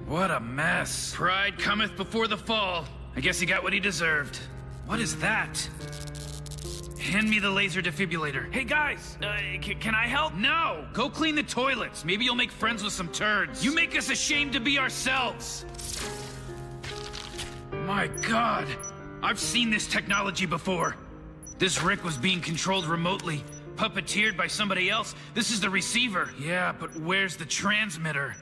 What a mess. Pride cometh before the fall. I guess he got what he deserved. What is that? Hand me the laser defibrillator. Hey guys, can I help? No! Go clean the toilets. Maybe you'll make friends with some turds. You make us ashamed to be ourselves. My God, I've seen this technology before. This Rick was being controlled remotely, puppeteered by somebody else. This is the receiver. Yeah, but where's the transmitter?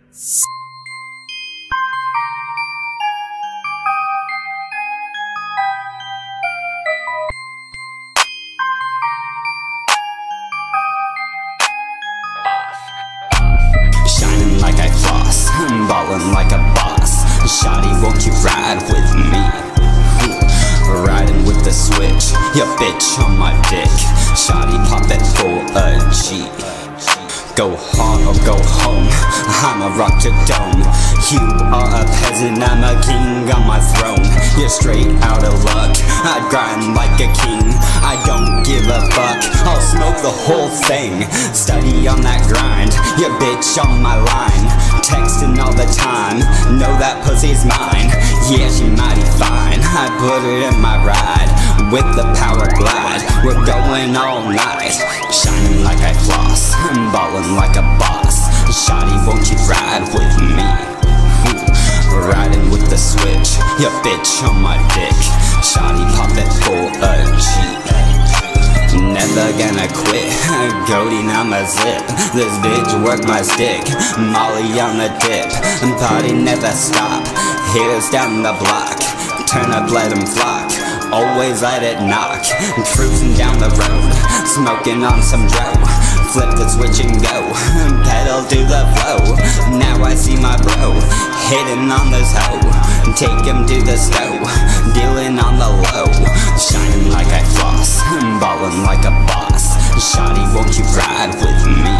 Shining like I floss, ballin' like a boss. Shawty, won't you ride with me? Riding with the switch, your bitch on my dick. Shawty, pop that for a G. Go hard or go home, I'ma rock your dome. You are a peasant, I'm a king on my throne. You're straight out of luck, I grind like a king. I don't give a fuck, I'll smoke the whole thing. Study on that grind, your bitch on my line. Texting all the time, know that pussy's mine. Yeah, she mighty fine, I put it in my ride. With the power glide, we're going all night. Shining like I floss, ballin' like a boss. Shawty, won't you ride with me? Riding with the switch, your bitch on my dick. Shawty, pop that for a G. Never gonna quit, goating on my zip. This bitch work my stick, Molly on the dip. Party never stop, hitters down the block. Turn up, let them flock, always let it knock. Cruising down the road, smoking on some dro. Flip the switch and go, pedal to the flow. Now I see my bro, hitting on this hoe. Take him to the stove, dealing on the low. Shining like I floss, ballin' like a boss. Shawty, won't you ride with me?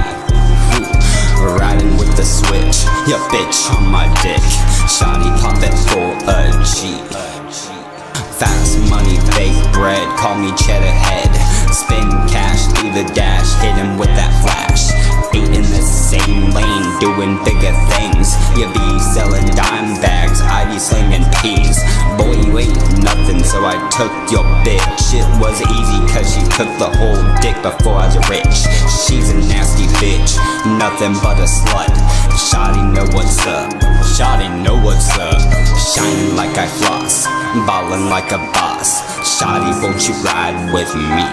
Riding with the switch, your bitch on my dick. Shawty, pop that for a G. Fast money, fake bread, call me cheddar head. Spin cash through the dash, hit him with that flash. Eight in the same lane, doing bigger things. You be selling dime bags, I be slinging peas. Boy, you ain't nothing, so I took your bitch. It was easy cause she took the whole dick before I was rich. She's a nasty bitch, nothing but a slut. Shawty know what's up, shawty know what's up. Shining like I floss, ballin' like a boss. Shawty, won't you ride with me?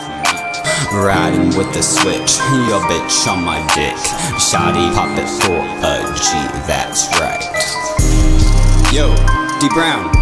Riding with the switch, your bitch on my dick. Shawty, pop it for a G, that's right. Yo, D Brown.